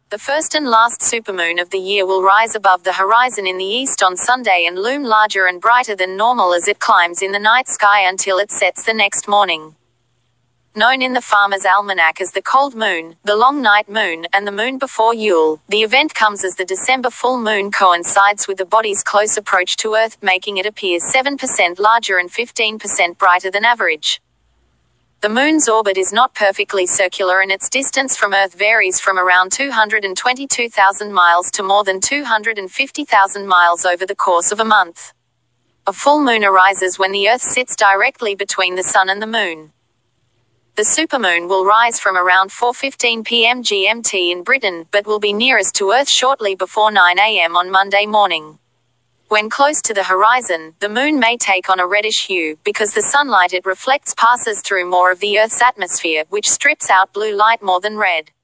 The first and last supermoon of the year will rise above the horizon in the east on Sunday and loom larger and brighter than normal as it climbs in the night sky until it sets the next morning. Known in the Farmer's Almanac as the cold moon, the long night moon, and the moon before Yule, the event comes as the December full moon coincides with the body's close approach to Earth, making it appear 7% larger and 15% brighter than average. The moon's orbit is not perfectly circular and its distance from Earth varies from around 222,000 miles to more than 250,000 miles over the course of a month. A full moon arises when the Earth sits directly between the Sun and the Moon. The supermoon will rise from around 4:15 p.m. GMT in Britain, but will be nearest to Earth shortly before 9 a.m. on Monday morning. When close to the horizon, the moon may take on a reddish hue, because the sunlight it reflects passes through more of the Earth's atmosphere, which strips out blue light more than red.